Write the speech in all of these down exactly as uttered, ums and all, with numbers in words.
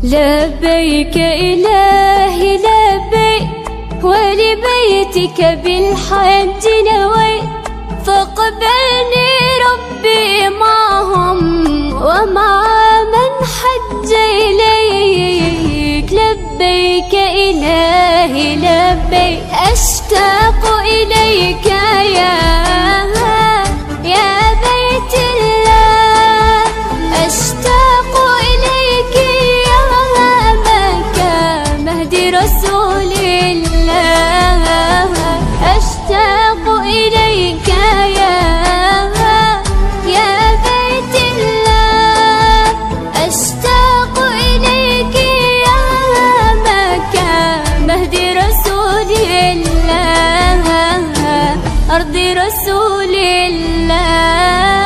لبيك إلهي لبيك ولبيتك بالحج نويت فاقبلني ربي معهم ومع من حج إليك. لبيك إلهي لبيك أشتاق إليك يا يا بيت الله أشتاق إليك يا مكة مهدي رسول الله أشتاق إليك يا يا بيت الله أشتاق إليك يا مكة مهدي رسول الله أرض رسول الله.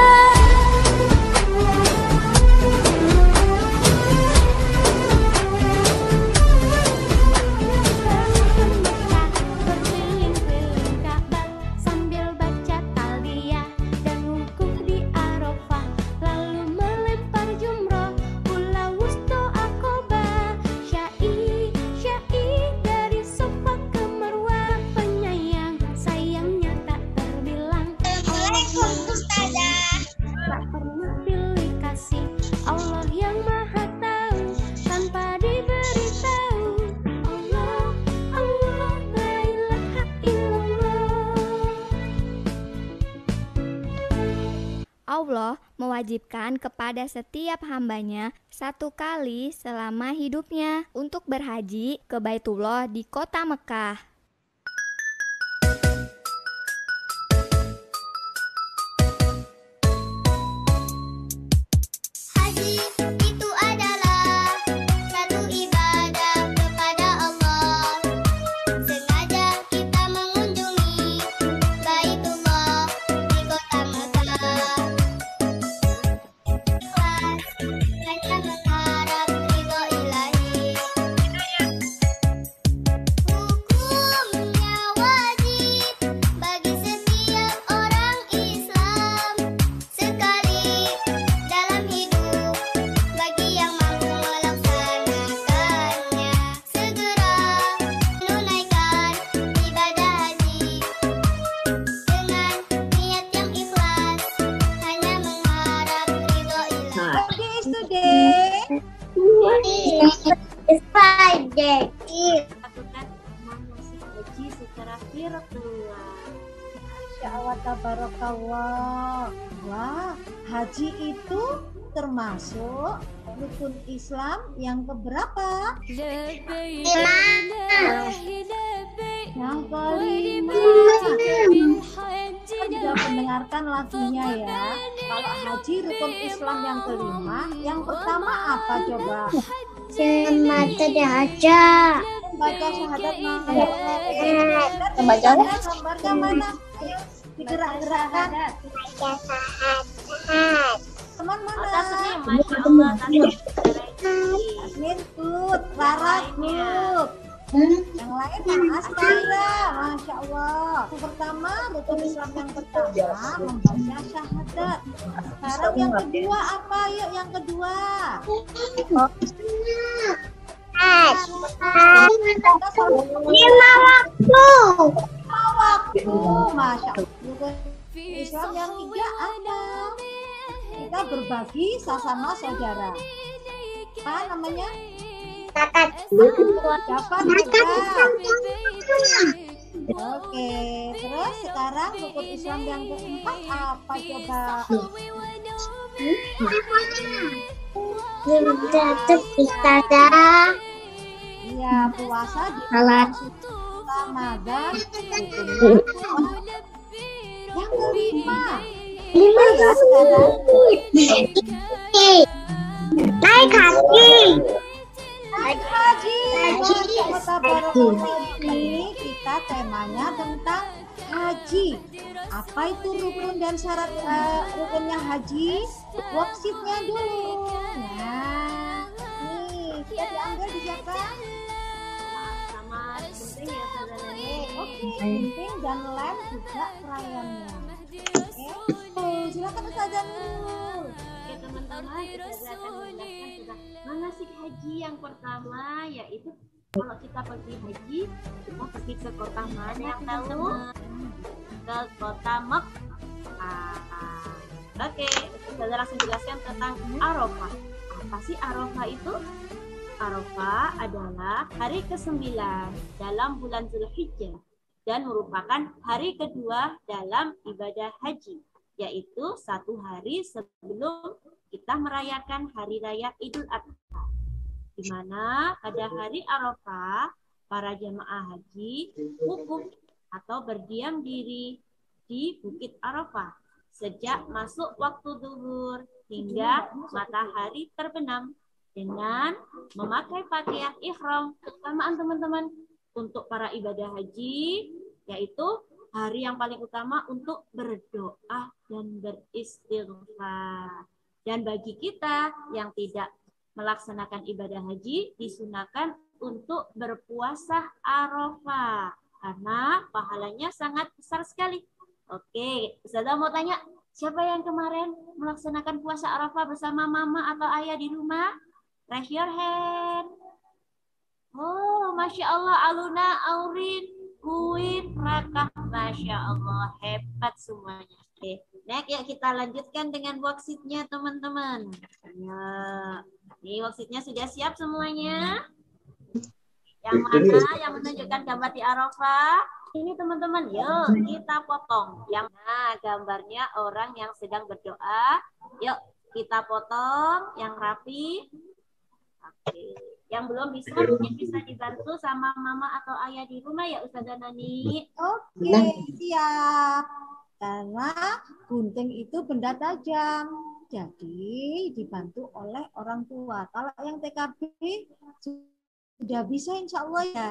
Allah mewajibkan kepada setiap hambanya satu kali selama hidupnya untuk berhaji ke Baitullah di kota Mekah. Haji secara virtual. Masya Allah, tabarakallah. Wah, haji itu termasuk rukun Islam yang keberapa? Lima. Yang kelima. Kita juga mendengarkan lagunya ya. Kalau haji rukun Islam yang kelima, yang pertama apa coba? Syahadat aja. Baca syahadat mana? Baca gambarnya mana? Digerak-gerakkan. Baca syahadat. Teman mana? Masya Allah, Asmin tut, Laras tut. Yang lain Mas Astaga, Masya Allah. Yang pertama, rukun Islam yang pertama membaca syahadat. Sekarang yang kedua apa? Yuk yang kedua. Lima waktu. Lima waktu, Masya Allah. Rukun Islam yang tiga apa? Kita berbagi sesama saudara. Apa namanya? Zakat. Dapat juga. Oke, terus sekarang rukun Islam yang keempat apa coba? Zakat ibadah. Iya, puasa di Salat. Ramadan. Yang kelima. Lima Ya sekarang. naik haji. Naik haji. Kota Barokallah ini kita temanya tentang haji. Apa itu rukun dan syarat uh, rukunnya haji? Worksheetnya dulu. Nah, nih kita diambil di siapa? sama penting ya saudaranya. Oke, penting dan lem juga krayannya. Oke, silakan Ustazah Nurul. Oke teman-teman. pertama Ustazah akan menjelaskan tentang manasik haji yang pertama, yaitu kalau kita pergi haji, kita pergi ke kota mana yang tahu? Ke kota Mekah. Oke, Ustazah langsung jelaskan tentang Arafah. Apa sih Arafah itu? Arafah adalah hari kesembilan dalam bulan Zulhijjah dan merupakan hari kedua dalam ibadah haji, yaitu satu hari sebelum kita merayakan hari raya Idul Adha, di mana pada hari Arafah para jemaah haji wukuf atau berdiam diri di Bukit Arafah sejak masuk waktu zuhur hingga matahari terbenam dengan memakai pakaian ihram. Keutamaan teman-teman untuk para ibadah haji yaitu hari yang paling utama untuk berdoa dan beristighfar. Dan bagi kita yang tidak melaksanakan ibadah haji, disunahkan untuk berpuasa Arafah karena pahalanya sangat besar sekali. Oke, Ustazah mau tanya, siapa yang kemarin melaksanakan puasa Arafah bersama mama atau ayah di rumah? Raise your hand. Oh, Masya Allah, Aluna, Aurin, Uin, Raka, Masya Allah, hebat semuanya. Oke, next yuk kita lanjutkan dengan worksheet-nya teman-teman. Ya, ini worksheet-nya sudah siap semuanya. Yang mana yang menunjukkan gambar di Arafah? Ini teman-teman, yuk kita potong. Yang nah, gambarnya orang yang sedang berdoa. Yuk kita potong yang rapi. Oke. Yang belum bisa mungkin bisa dibantu sama mama atau ayah di rumah ya Ustazah Nani. Oke, siap. Karena gunting itu benda tajam. Jadi dibantu oleh orang tua. Kalau yang T K B sudah bisa insya Allah ya.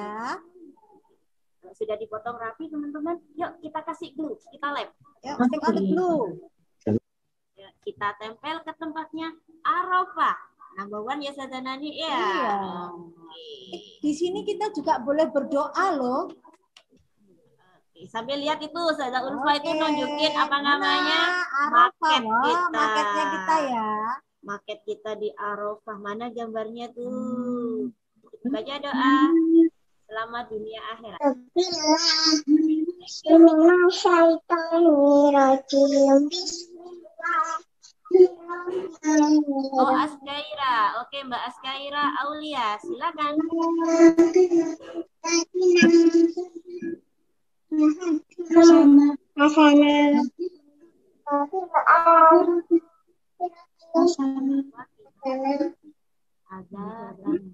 Sudah dipotong rapi teman-teman. Yuk kita kasih glue, kita lem. Ya, stick on the glue. Yuk, kita tempel ke tempatnya Arafah. Number one ya Ustazah Nani ya. Iya. Oke. Di sini kita juga boleh berdoa loh. Oke, sambil lihat itu Ustazah Ulfa itu Oke. nunjukin apa namanya? Nah, Arafah, Market loh, kita. marketnya kita ya. Market kita di Arafah. Mana gambarnya tuh? Kita baca doa. Selamat dunia akhirat. Oh, Askaira. Oke, Mbak Askaira Aulia, silakan. Azan.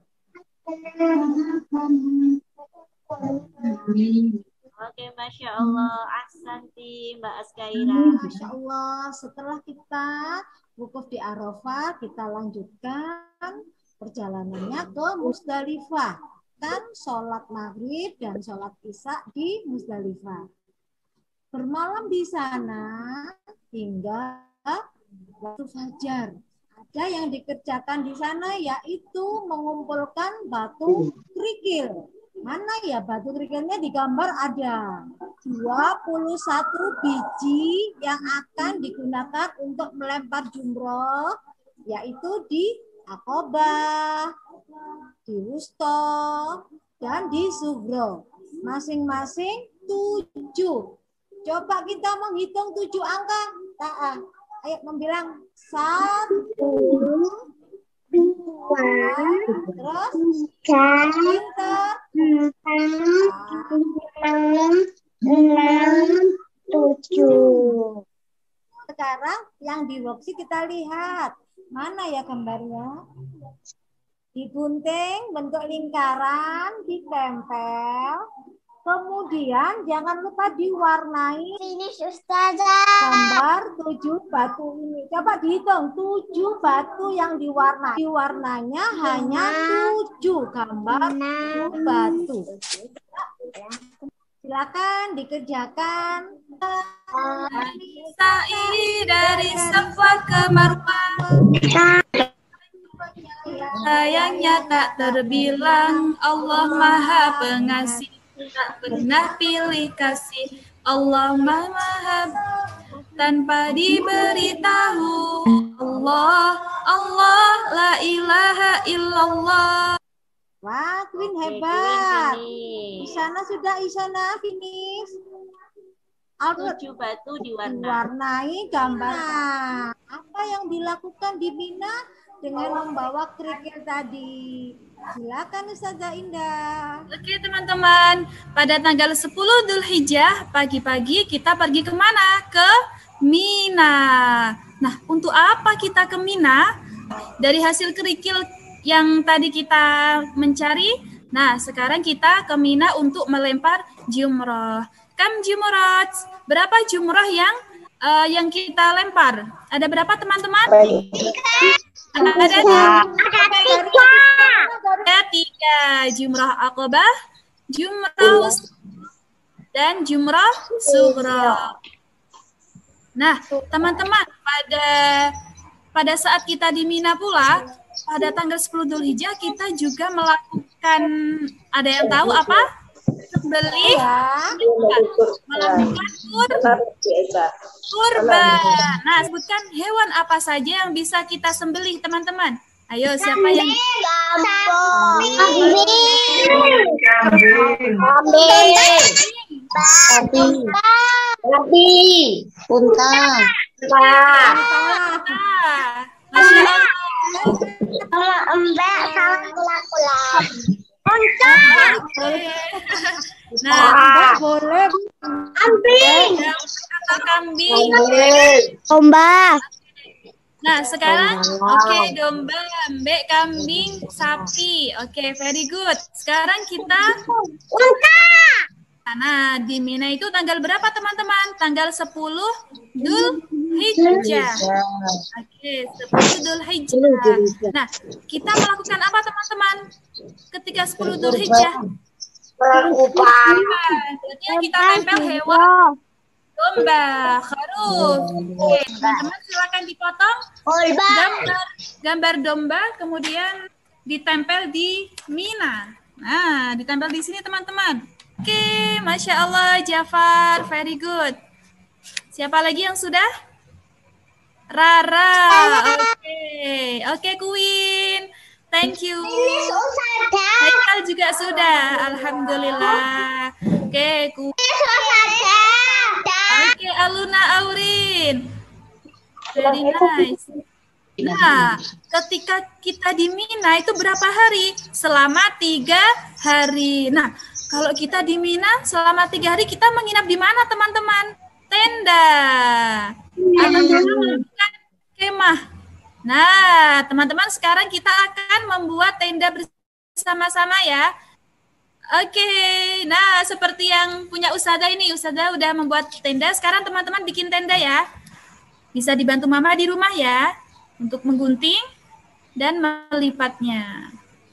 Oke, Masya Allah. Ahsanti, Mbak Askaira. Masya Allah, setelah kita wukuf di Arafah, kita lanjutkan perjalanannya ke Musdalifah. Kan sholat maghrib dan sholat isya di Musdalifah. Bermalam di sana hingga waktu fajar. Ada yang dikerjakan di sana yaitu mengumpulkan batu kerikil. Mana ya batu kerikilnya digambar ada dua puluh satu biji yang akan digunakan untuk melempar jumroh, yaitu di Aqobah, di Wusta, dan di Sugro. Masing-masing tujuh. Coba kita menghitung tujuh angka. Nah, ayo membilang satu, dua, terus tiga, pinter. empat, lima, enam, tujuh. Sekarang yang di worksheet kita lihat. Mana ya gambarnya? Digunting bentuk lingkaran, ditempel. Kemudian jangan lupa diwarnai Ini Ustazah. gambar tujuh batu ini. Coba dihitung tujuh batu yang diwarnai. Diwarnanya hanya tujuh gambar tujuh batu. Silakan dikerjakan. Sa'i dari Safa ke Marwah, sayangnya tak terbilang. Allah Maha Pengasih, tak pernah pilih kasih. Allah Maha tanpa diberitahu. Allah Allah, Allah, la ilaha illallah. Wah, Queen Oke, hebat. Queen finish. Isana sudah, Isana finish. Albert, Tujuh batu diwarnai. diwarnai gambar. Nah, apa yang dilakukan di Mina dengan membawa kerikil tadi? Silakan Ustazah Indah. Oke teman-teman, pada tanggal sepuluh Dzulhijjah pagi-pagi kita pergi kemana? Ke Mina. Nah, untuk apa kita ke Mina? Dari hasil kerikil yang tadi kita mencari, nah sekarang kita ke Mina untuk melempar jumroh. Kam jumroh? Berapa jumroh yang uh, yang kita lempar? Ada berapa teman-teman? Ada tiga. Ada tiga. Jumrah Aqabah, jumrah dan jumrah sughra. Nah, teman-teman, pada pada saat kita di Mina pula, pada tanggal sepuluh Dzulhijjah kita juga melakukan, ada yang tahu apa? Sembelih, melakukan kurban. Nah, sebutkan hewan apa saja yang bisa kita sembelih, teman-teman. Ayo, siapa yang Babi, unta, Masya Allah. sama embek, sama kula-kula. Nah, Boleh. Kambing, kata kambing. domba, Nah, sekarang oke, domba, mbek, kambing, sapi. Oke, very good. Sekarang kita unta, Nah, di Mina itu tanggal berapa teman-teman? Tanggal sepuluh Dzulhijjah. Oke, sepuluh Dzulhijjah. Nah, kita melakukan apa teman-teman? Ketika sepuluh Dzulhijjah. berkupan, Berarti yang kita tempel hewan domba, kharuf. Oke, teman-teman silakan dipotong kolba, gambar gambar domba kemudian ditempel di Mina. Nah, ditempel di sini teman-teman. Oke, Masya Allah, Jafar, very good. Siapa lagi yang sudah? Rara, oke, oke Queen, thank you. Haikal juga sudah, Alhamdulillah. Oke, Queen. Oke, Aluna Aurin, very nice. Nah, ketika kita di Mina itu berapa hari? Selama tiga hari. Nah, kalau kita di Mina selama tiga hari kita menginap di mana teman-teman? Tenda. Atau kita melakukan kemah. Nah, teman-teman sekarang kita akan membuat tenda bersama-sama ya. Oke, nah seperti yang punya Ustazah ini, Ustazah udah membuat tenda. Sekarang teman-teman bikin tenda ya. Bisa dibantu Mama di rumah ya untuk menggunting dan melipatnya.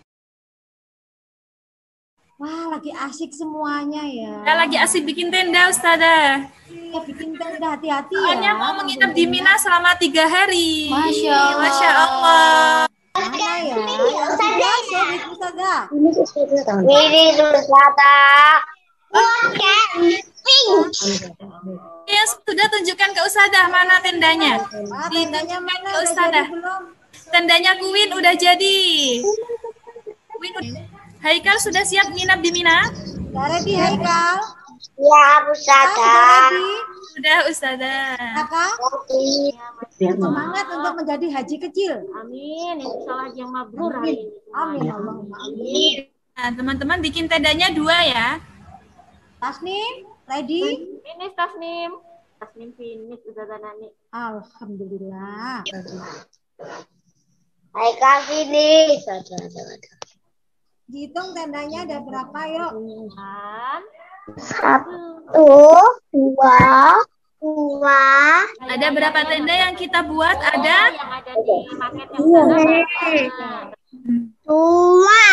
Wah, lagi asik semuanya ya. Kita lagi asik bikin tenda, Ustazah. Iya, bikin tenda, hati-hati ya. Soalnya mau menginap di Mina selama tiga hari. Masya Allah. Masya Allah. Mana ya? Yang sudah, sorry, Ustazah. ini Ustazah. Oke, pink. Yang sudah tunjukkan ke Ustazah mana tendanya. Ah, tendanya mana? Ke Udah Ustazah. jadi belum? Tendanya Queen udah jadi. Queen, Haikal sudah siap nginap di Mina? Udah ready, Haikal? Ya, Ah, Udah Ustazah. ready? Sudah Ustazah. Kakak? Semangat untuk menjadi haji kecil. Amin. Insya Allah yang mabrur hari ini. Amin. Allahumma amin. Nah, teman-teman bikin tendanya dua ya. Tasnim, ready? Finish Tasnim. Tasnim finish udah Nani. Alhamdulillah. Haikal sini. Dihitung tendanya ada berapa yuk? Dan Satu, dua, dua, Ada berapa tenda yang kita buat? Ada? yang ada di paket yang sana. dua.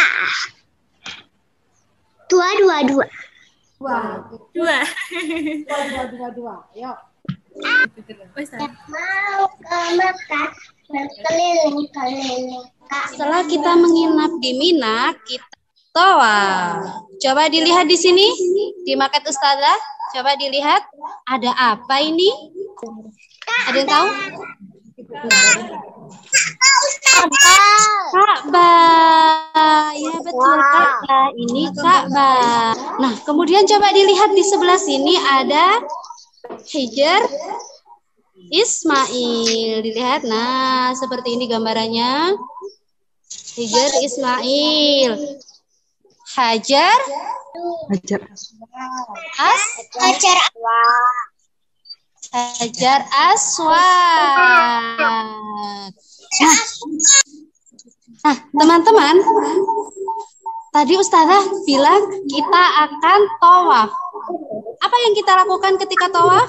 Dua, dua, dua. Dua. Dua. Dua, dua, dua, dua. Yuk. Ustazah. Mau ke Mekah berkeliling-keliling. Setelah kita menginap di Mina, kita toa. Coba dilihat di sini, di market Ustazah. Coba dilihat, ada apa ini? Ada yang tahu? Ka'bah. Ya betul, Ka'bah. Ini Ka'bah. Nah, kemudian coba dilihat di sebelah sini ada Hajar Ismail. Dilihat. Nah, seperti ini gambarannya. Hajar Ismail. Hajar Hajar As Hajar Hajar Aswad. Nah, nah teman-teman, tadi Ustazah bilang kita akan tawaf. Apa yang kita lakukan ketika tawaf?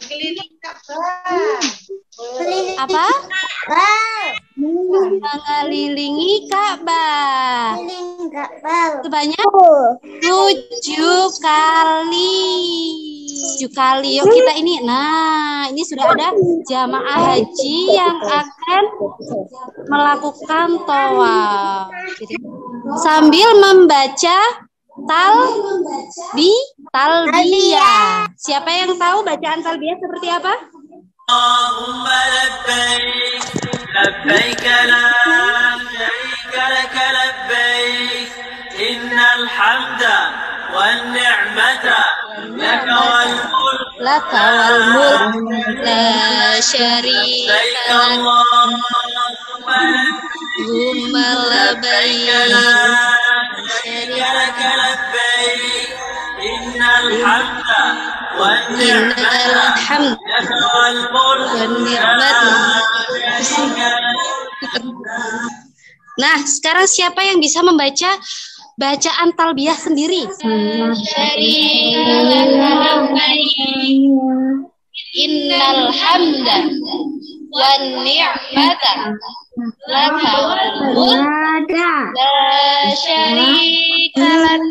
Apa? Mengelilingi Ka'bah sebanyak tujuh kali. Tujuh kali. Yuk kita ini. Nah, ini sudah ada jamaah haji yang akan melakukan tawaf. Sambil membaca talbi talbiyah. Siapa yang tahu bacaan talbiyah seperti apa? Allahumma labbaik labbaik la syarika lak labbaik innal hamda wan ni'mata laka wal mulk laka wal mulk la syarika lak Allahumma labbaik syarika lak labbaik innal hamda wan ni'mata laka wal mulk wan ni'mata. Nah, sekarang siapa yang bisa membaca bacaan talbiyah sendiri? Innal hamda wan ni'mata laka wal mulk la syarika lak.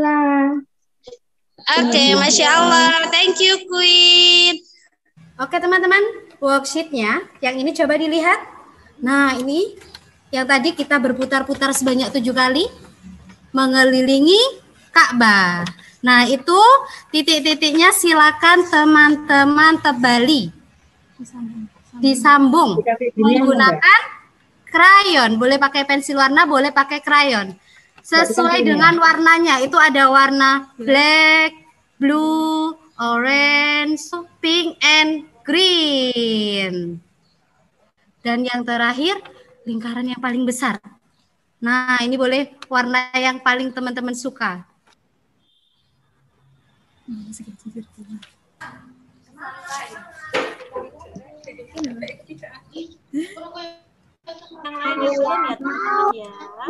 Oke, Masya Allah. Thank you, Queen. Oke teman-teman, worksheetnya yang ini coba dilihat. Nah ini yang tadi kita berputar-putar sebanyak tujuh kali mengelilingi Ka'bah. Nah itu titik-titiknya silakan teman-teman tebali, disambung menggunakan krayon. Boleh pakai pensil warna, boleh pakai krayon. Sesuai dengan warnanya, itu ada warna black, blue, orange, pink, and green. Dan yang terakhir, lingkaran yang paling besar. Nah, ini boleh warna yang paling teman-teman suka. Yang lain belum ya teman-teman ya.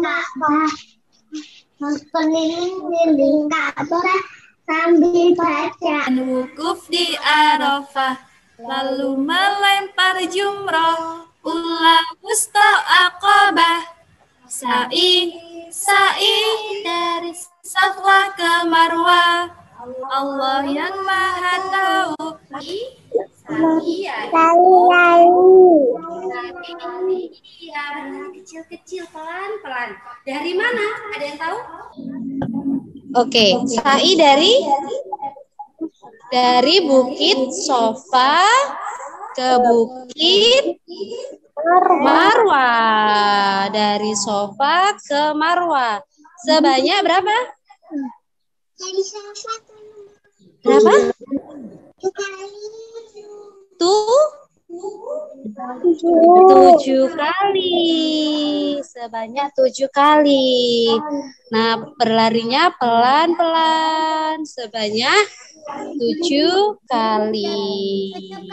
Mengelilingi Ka'bah sambil baca. Wukuf di Arafah, lalu melempar jumroh, ulah wusta Aqabah, sa'i sa'i dari Safa ke Marwah. Allah yang Maha Tahu. Iya, iya, kecil-kecil, pelan-pelan. Dari mana? Ada yang tahu? Oke, sa'i dari dari Bukit Sofa ke Bukit Marwah. Dari Sofa ke Marwah. Sebanyak berapa? Dari Sofa Berapa? tujuh kali. Tuh? Tujuh kali. Sebanyak tujuh kali. Nah, berlarinya pelan-pelan. Sebanyak tujuh kali.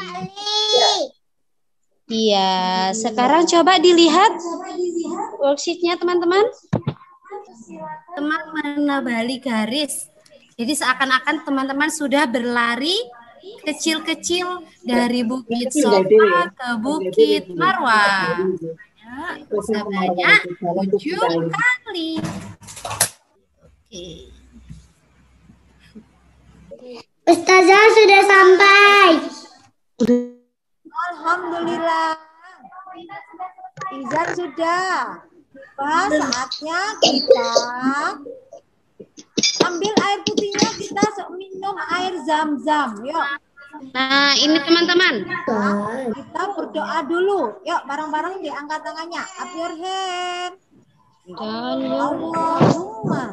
Iya, sekarang coba dilihat worksheetnya teman-teman. Teman menebali garis. Jadi seakan-akan teman-teman sudah berlari kecil-kecil dari Bukit Sofa ke Bukit Marwah. Ya, sebanyak tujuh kali. Oke. Ustazah sudah sampai. Alhamdulillah. Izan sudah. Pas saatnya kita ambil air putihnya, kita minum air zam-zam. Yuk. Nah, ini teman-teman. Kita berdoa dulu. Yuk, bareng-bareng diangkat tangannya. Up your hand. Allahumma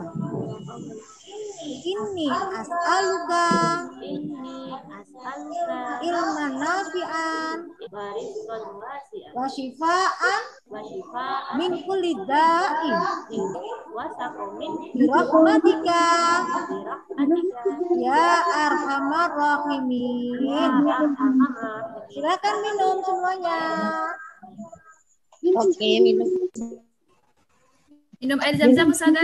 inni as'aluka Ini as'aluka ilman nafi'an warizqan wasi'an wa shifaan wa shifaan min kulli da'in wa saqamin bi rahmatika birahmatika ya arhamar rahimin. arhamar rahimin. Silakan minum semuanya. Oke, minum. Minum air zam-zam Ustazah.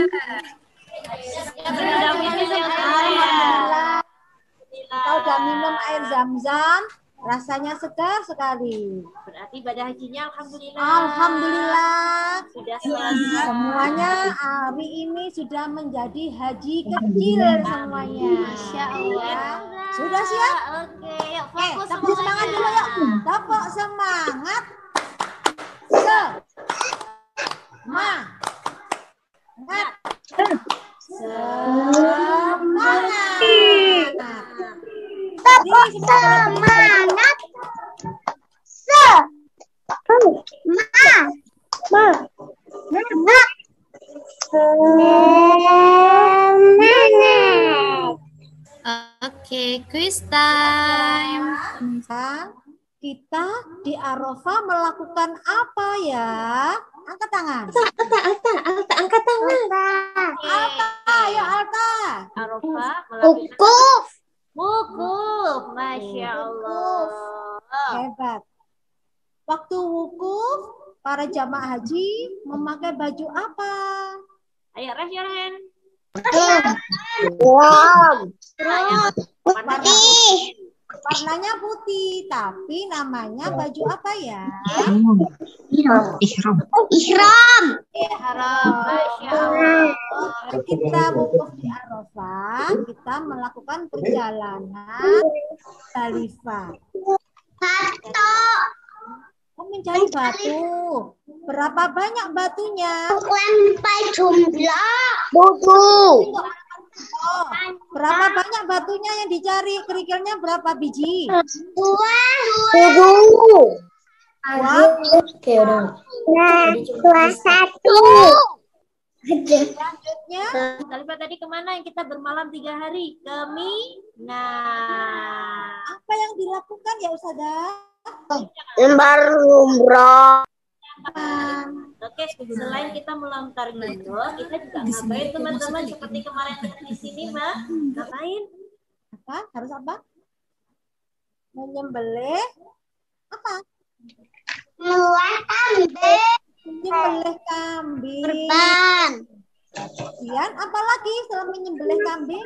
Sudah minum ya, Alhamdulillah. Kita udah minum air zam-zam, rasanya segar sekali. Berarti ibadah hajinya alhamdulillah. Alhamdulillah. Sudah selesai. Semuanya hari ini sudah menjadi haji kecil semuanya. Masya Allah. Sudah siap? Oke, yuk Oke, fokus tepuk semangat dulu yuk. Tepuk semangat. Se. Ma. Ngat. Semangat. Tepuk semangat. Se. Ma. Ma. Semangat. Oke, quiz time. Kan kita di Arafah melakukan apa ya? Angkat tangan. Alta, Alta, Alta, angkat tangan. Alta, ayo Alta. Arafah melakukan Wukuf. wukuf. Masya Allah. Hebat. Waktu wukuf, para jamaah haji memakai baju apa? Ayo raise your hand. Wow. Warna Putih. Warnanya putih, tapi namanya baju apa ya? Ihram. ihram. Masya Allah. Kalau kita wukuf di Arafah, kita melakukan perjalanan Khalifah. Satu. Oh, mencari batu. Berapa banyak batunya? Sampai jumlah. Buku. Oh, berapa banyak batunya yang dicari? Kerikilnya berapa biji? Dua. Dua. Dua. Nah, dua satu. Selanjutnya, Khalifah tadi kemana yang kita bermalam tiga hari? Ke Mina. apa yang dilakukan ya Ustazah? Lembar umroh. Oke, selain kita melontar jumroh, kita juga ngapain teman-teman seperti kemarin di sini, Mbak? Ngapain? Apa? Harus apa? Menyembelih apa? Luar kambing. Menyembelih kambing. Kurban. Kemudian apa lagi setelah menyembelih kambing?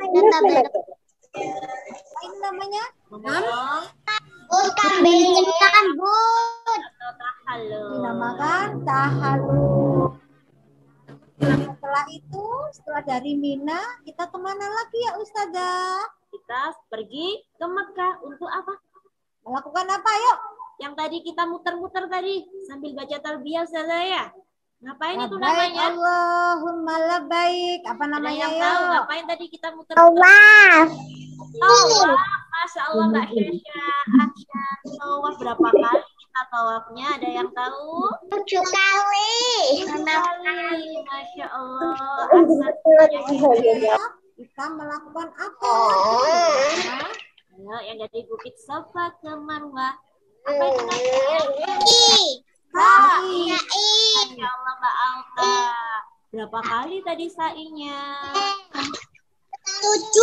Apa ini namanya? Memotong But kambing rambut. atau tahallul. Dinamakan tahalul. Setelah itu, setelah dari Mina, kita kemana lagi ya Ustazah? Kita pergi ke Mekah untuk apa? Melakukan apa yuk? Yang tadi kita muter-muter tadi sambil baca talbiyah Ustazah ya. Ngapain itu Labbaik namanya? Allahumma labbaik. Apa Ada namanya yang tahu yuk? ngapain tadi kita muter-muter? Tawaf. Tawaf. Masya Allah Mbak Syasha. Asyar. Tawaf berapa kali kita tawafnya? Ada yang tahu? Tujuh kali. Kali. Masya Allah. Asal Kita melakukan apa? Ayo, yang dari Bukit Safa ke Marwah. Apa itu namanya? Sa'i. Masya Allah Mbak Alta. Berapa kali tadi sa'inya? Tujuh.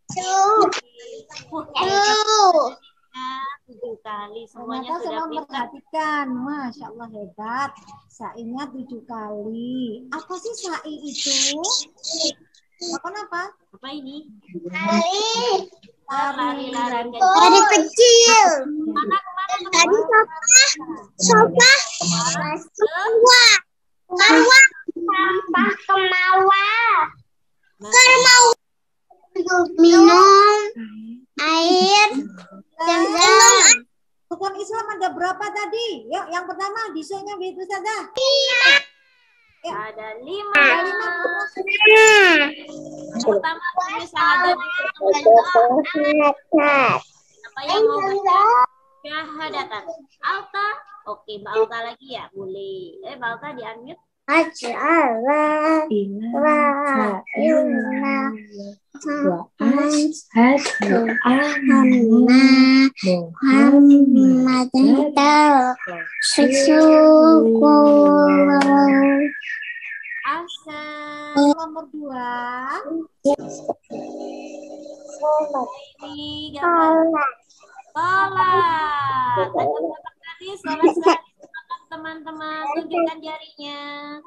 Wah, Tujuh. tujuh kali. Semuanya Ternyata sudah semua pintar. memperhatikan. Masya Allah hebat. Sa'inya tujuh kali. Apa sih sa'i itu? Lakukan apa? Apa ini? Kali. Lari-lari. Dari kecil. Mana kemana? Tadi sofa. Sofa. Marwah. Marwah. Sampah ke Marwah. Ke Marwah. Minum air. Zam-zam. Rukun Islam ada berapa tadi? Yuk, yang pertama disunya begitu saja. Ada lima. Ada lima. Pertama kali syahadat. Siapa yang mau baca syahadatan? Alta? Oke, Mbak Alta lagi ya? Boleh. Eh, Mbak Alta di-unmute. Asyhadu la ilaha illallah wa asyhadu anna Muhammadan rasulullah. Asal Nomor dua. ini gambar sholat. Ada berapa kali sholat sehari semalam teman-teman? Tunjukkan jarinya.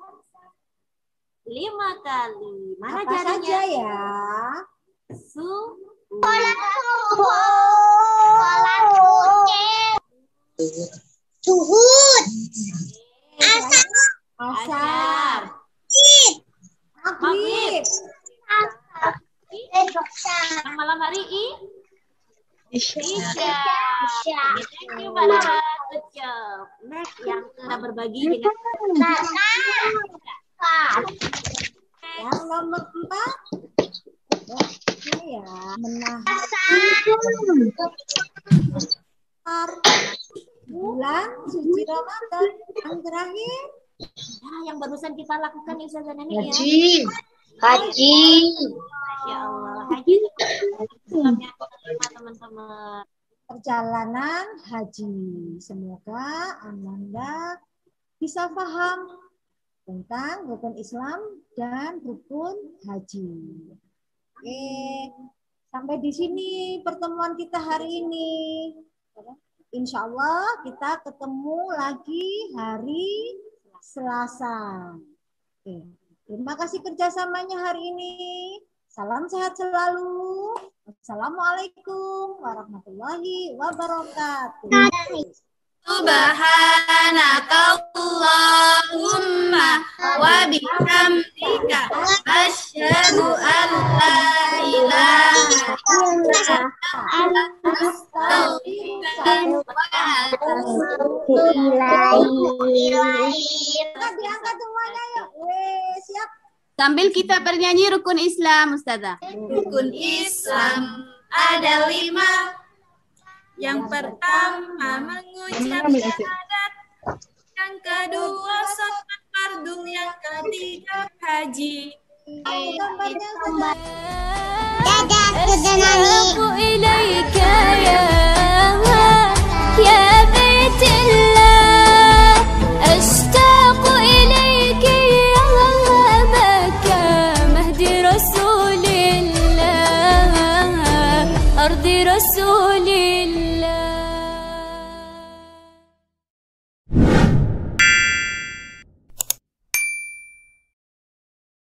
Lima kali. Mana Apa jarinya? saja ya? Su. Sholat subuh, sholat subuh, zuhud, asar, Asar. Maghrib. Yang malam hari i? Isya. Isya. Thank you, Mbak Lara. Good job. Next, yang kita berbagi dengan Yang nomor empat. Ini ya, menahan bulan suci Ramadan. Yang terakhir. Nah, yang barusan kita lakukan ya Ustazah Nani ya. haji, Masya Allah. Haji sebelumnya teman-teman. Perjalanan haji. Semoga Ananda bisa paham tentang rukun Islam dan rukun haji. Oke, sampai di sini pertemuan kita hari ini. Insya Allah kita ketemu lagi hari Selasa. Oke. Terima kasih kerjasamanya hari ini. Salam sehat selalu. Assalamualaikum warahmatullahi wabarakatuh. Subhanakallahumma wa bihamdika asyhadu an la ilaha illa anta astaghfiruka wa atubu ilaik. Diangkat semuanya yuk. Weh, siap. Sambil kita bernyanyi rukun Islam, Ustazah. Rukun Islam ada lima. Yang pertama mengucap syahadat, yang kedua sholat fardu, yang ketiga haji. dadah, sudah Nani. أشتاق إليك يا يا بيت الله أشتاق إليك يا مكة مهد رسول الله أرض رسول الله